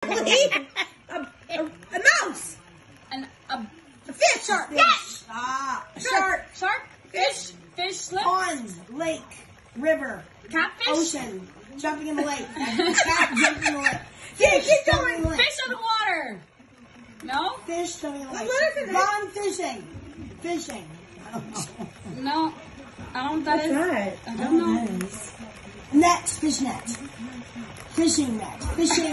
Exactly. A mouse. A fish. Shark. Yes. Shark. Shark. Fish. Fish. Slip. Pond. Lake. River. Catfish. Ocean. Jumping in the lake. Cat jumping in the lake. Keep Jumping going. in the lake. Fish on the water. No. Fish jumping in the lake. What is it? Gone fishing. Fishing. I don't know. No. I don't. That is. Right. I don't know. That is. Net. Fish net. Fishing net. Fishing.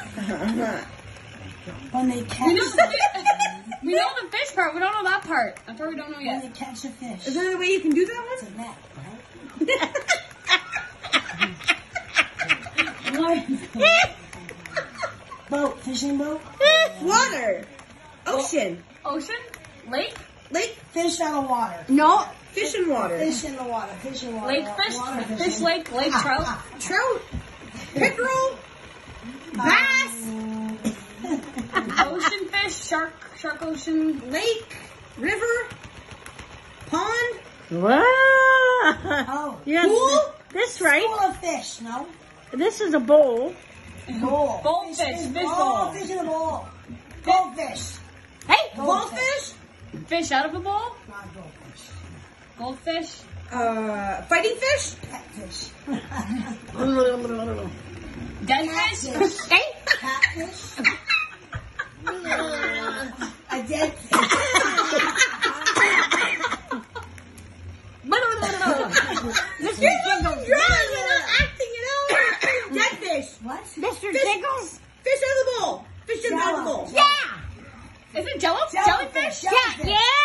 When they catch. We know the fish part. We don't know that part. That part we don't know When yet. they catch a fish. Is there a way you can do that It's one? a net, right? Boat. Fishing boat. Water. Ocean. Ocean. Lake. Lake. Fish out of water. No. Fish in water. Fish in the water. Fish in water. Lake fish. Water Fish fishing. lake. Lake trout. Trout. Pickerel. Bass. Ocean fish. Shark. Shark ocean. Lake. River. Pond. Wow. Oh. Yes, Pool? this right. Full of fish, no? This is a bowl. Bowl. Goldfish, Fish fish bowl. bowl. Fish in a bowl. Goldfish. Hey. Goldfish. Fish out of a bowl. Not goldfish. Goldfish. Fighting fish. Catfish. Dead fish. Catfish. Hey. Catfish. A dead fish. Mr. Jiggles. Drawing, you're not acting, Dead fish. What? Mr. Jiggles. Fish out of the bowl. Fish out of the bowl. Yeah. Is it jello? Jellyfish. Jellyfish? Yeah.